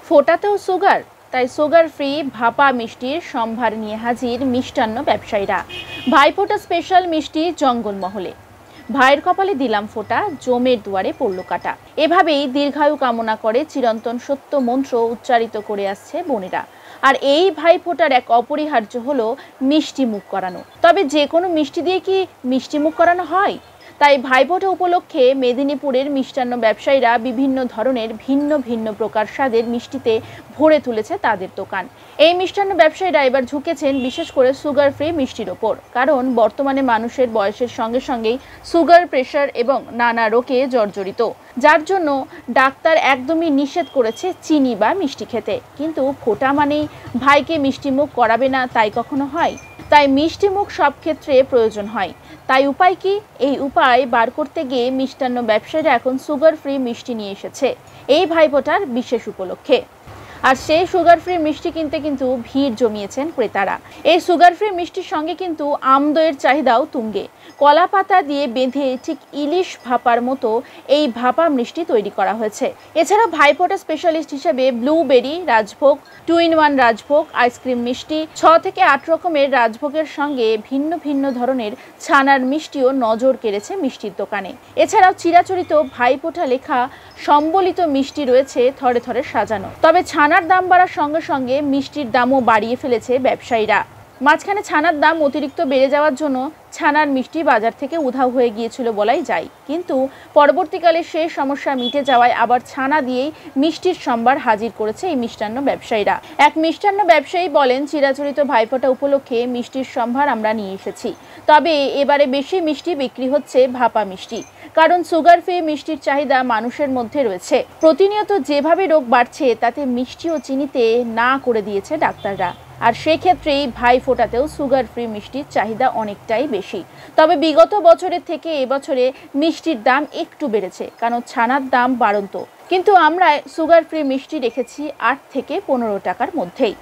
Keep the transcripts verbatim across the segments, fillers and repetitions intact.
ফোটাতেও sugar, তাই sugar free ভাপা মিষ্টির সম্ভার নিয়ে হাজির মিষ্টান্ন ব্যবসায়ীরা। ভাইফোঁটা স্পেশাল মিষ্টি জঙ্গলমহলে। ভাইয়ের কপালে দিলাম ফোঁটা, জমের দুয়ারে পড়ল কাটা। এভাবেই দীর্ঘায়ু কামনা করে চিরন্তন সত্য মন্ত্র উচ্চারিত করে আসছে বোনেরা। আর এই ভাইফোঁটার এক অপরিহার্য হলো মিষ্টি মুখ করানো। তবে যে কোনো মিষ্টি দিয়ে কি মিষ্টি মুখ করানো হয়? তাই ভাইফোঁটা উপলক্ষে মেদিনীপুরের মিষ্টান্ন ব্যবসায়ীরা বিভিন্ন ধরনের ভিন্ন ভিন্ন প্রকার স্বাদের মিষ্টিতে ভরে তুলেছে তাদের দোকান। এই মিষ্টান্ন ব্যবসায়ীরা এবার ঝুঁকেছেন বিশেষ করে সুগার ফ্রি মিষ্টির ওপর, কারণ বর্তমানে মানুষের বয়সের সঙ্গে সঙ্গেই সুগার, প্রেশার এবং নানা রোগে জর্জরিত, যার জন্য ডাক্তার একদমই নিষেধ করেছে চিনি বা মিষ্টি খেতে। কিন্তু ফোঁটা মানেই ভাইকে মিষ্টি মুখ করাবে না, তাই কখনো হয়? তাই মিষ্টি মুখ সব ক্ষেত্রে প্রয়োজন হয়। তাই উপায় কি? এই উপায় বার করতে গিয়ে মিষ্টান্ন ব্যবসায়ীরা এখন সুগার ফ্রি মিষ্টি নিয়ে এসেছে এই ভাইফোঁটার বিশেষ উপলক্ষে। আর সেই সুগার ফ্রি মিষ্টি কিনতে কিন্তু ভিড় জমিয়েছেন ক্রেতারা। এই সুগার ফ্রি মিষ্টির সঙ্গে কিন্তু আমদইয়ের চাহিদাও তুঙ্গে। কলা পাতা দিয়ে বেঁধে ঠিক ইলিশ ভাপার মতো এই ভাপা মিষ্টি তৈরি করা হয়েছে। এছাড়া ভাইফোঁটা স্পেশালিস্ট হিসেবে blueberry rajbhog, two in one rajbhog, ice cream মিষ্টি, ছ থেকে আট রকমের রাজভোগের সঙ্গে ভিন্ন ভিন্ন ধরনের ছানার মিষ্টিও নজর কেড়েছে মিষ্টির দোকানে। এছাড়াও চিরাচরিত ভাইফোঁটা লেখা সম্বলিত মিষ্টি রয়েছে থরে থরে সাজানো। তবে ছানার দাম বাড়ার সঙ্গে সঙ্গে মিষ্টির দামও বাড়িয়ে ফেলেছে ব্যবসায়ীরা। মাঝখানে ছানার দাম অতিরিক্ত বেড়ে যাওয়ার জন্য ছানার মিষ্টি বাজার থেকে উধাও হয়ে গিয়েছিল বলাই যায়। কিন্তু পরবর্তীকালে সেই সমস্যা মিটে যাওয়ায় আবার ছানা দিয়েই মিষ্টির সম্ভার হাজির করেছে এই মিষ্টান্ন ব্যবসায়ীরা। এক মিষ্টান্ন ব্যবসায়ী বলেন, চিরাচরিত ভাইফোঁটা উপলক্ষে মিষ্টির সম্ভার আমরা নিয়ে এসেছি। তবে এবারে বেশি মিষ্টি বিক্রি হচ্ছে ভাপা মিষ্টি, কারণ সুগার ফ্রি মিষ্টির চাহিদা মানুষের মধ্যে রয়েছে। প্রতিনিয়ত যেভাবে রোগ বাড়ছে তাতে মিষ্টি ও চিনিতে না করে দিয়েছে ডাক্তাররা। আর সেক্ষেত্রেই ভাইফোঁটাতেও সুগার ফ্রি মিষ্টির চাহিদা অনেকটাই বেশি। তবে বিগত বছরের থেকে এবছরে মিষ্টির দাম একটু বেড়েছে, কারণ ছানার দাম বাড়ন্ত। কিন্তু আমরা সুগার ফ্রি মিষ্টি রেখেছি আট থেকে পনেরো টাকার মধ্যেই।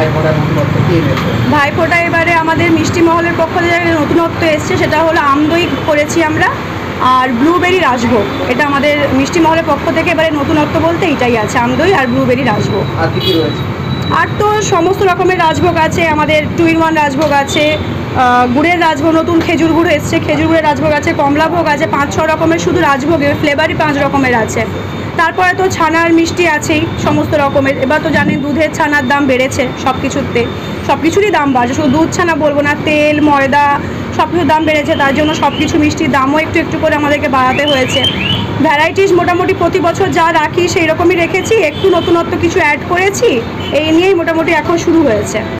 ভাইফোঁটা এবারে আমাদের মিষ্টি মহলের পক্ষ থেকে নতুনত্ব এসছে, সেটা হলো আমদই করেছি আমরা, আর ব্লুবেরি রাজভোগ। এটা আমাদের মিষ্টি মহলের পক্ষ থেকে এবারে নতুনত্ব বলতে এটাই আছে, আমদই আর ব্লুবেরি রাজভোগ। আর কি কি রয়েছে? আর তো সমস্ত রকমের রাজভোগ আছে, আমাদের টু ইন ওয়ান রাজভোগ আছে, গুড়ের রাজভোগ, নতুন খেজুর গুড় এসছে, খেজুর গুড়ের রাজভোগ আছে, কমলাভোগ আছে, পাঁচ ছ রকমের শুধু রাজভোগের ফ্লেভারই পাঁচ রকমের আছে। তারপরে তো ছানার মিষ্টি আছেই সমস্ত রকমের। এবার তো জানেন দুধের ছানার দাম বেড়েছে, সব কিছুতে সব কিছুরই দাম বাড়ছে, শুধু দুধ ছানা বলবো না, তেল, ময়দা সব কিছুর দাম বেড়েছে। তার জন্য সব কিছু মিষ্টির দামও একটু একটু করে আমাদেরকে বাড়াতে হয়েছে। ভ্যারাইটিস মোটামুটি প্রতি বছর যা রাখি সেই রকমই রেখেছি, একটু নতুনত্ব কিছু অ্যাড করেছি, এই নিয়েই মোটামুটি এখন শুরু হয়েছে।